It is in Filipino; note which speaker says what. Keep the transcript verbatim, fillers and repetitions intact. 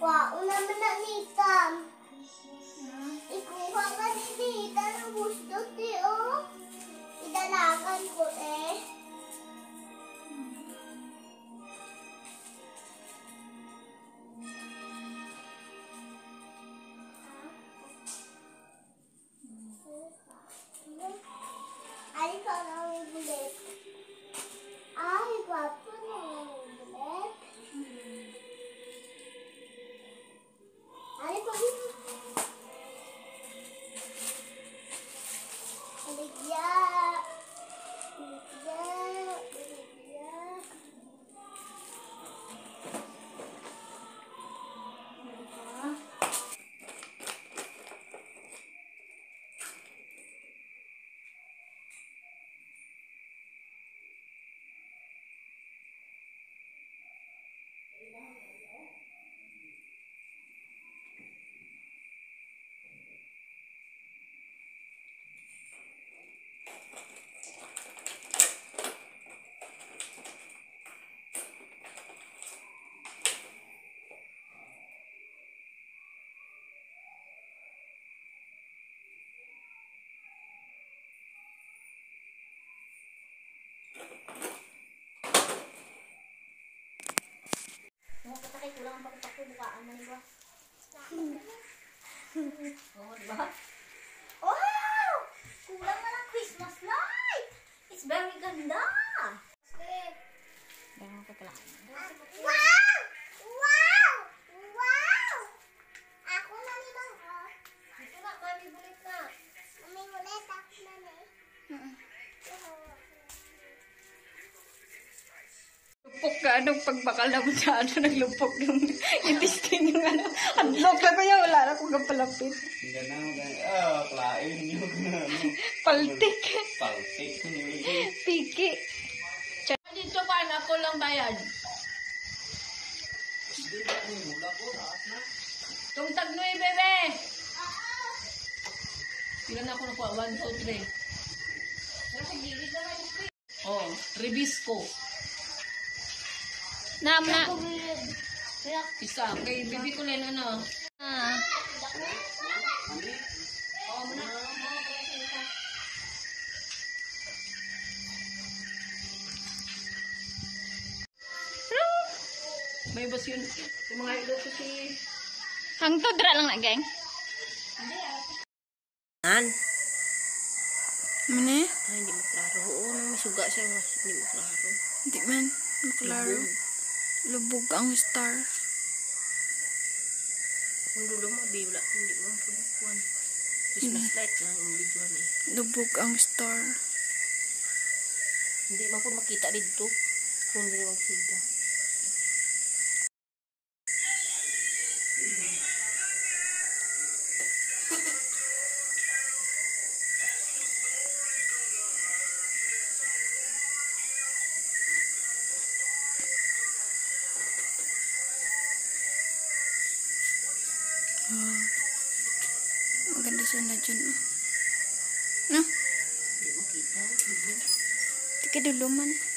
Speaker 1: Wow, naman na nitam. Ikuha ka ni Nita ng gusto, ti, oh. Idalagan ko, eh. Ay, ikaw na ang bulit. Ay, gwapo na ang bulit. Ay, pagin. Aligya. Aligya. Aligya. Mga patakay, kulang ang pagpatak ko, bukaan mo niba. Oo, diba? Wow! Kulang na lang Christmas light! It's very ganda! Ganyan ko pala. Wow! Wow! Wow! Ako na nila, ha? Dito na, mami bulit na. Mami bulit, ako na na eh.
Speaker 2: Lupok ka, anong pagbakal na mo siya, ano, naglupok yung intestine yung ano, handlok na ko yan, wala na kong kapalapit.
Speaker 3: Hindi na, ah, klain yung
Speaker 2: Paltik.
Speaker 3: paltik.
Speaker 2: Piki. Dito pa, ako lang bayad. Tung tagnoy, bebe. Pila na ako nakuha, one, two, three. Oh, ribisco. Nam na. Isa. Kay bibi ko lang ano. Ah. May bas yun. Yung mga ilo ko si... Hangtod ra lang na, gang.
Speaker 4: An?
Speaker 2: Mane?
Speaker 4: Ay, hindi maklaro. Oo, nang masuga siya. Hindi maklaro.
Speaker 2: Hindi man. Maklaro. Lubog ang star.
Speaker 4: Kung dulo mo, di wala. Hindi mo ang kabukuan. Christmas light lang ang video ni.
Speaker 2: Lubog ang star.
Speaker 4: Hindi mo po makita dito. Kung hindi magsiga.
Speaker 2: Wow. Maganda sana dyan, oh. No?
Speaker 4: Hindi makita.
Speaker 2: Tika duluman.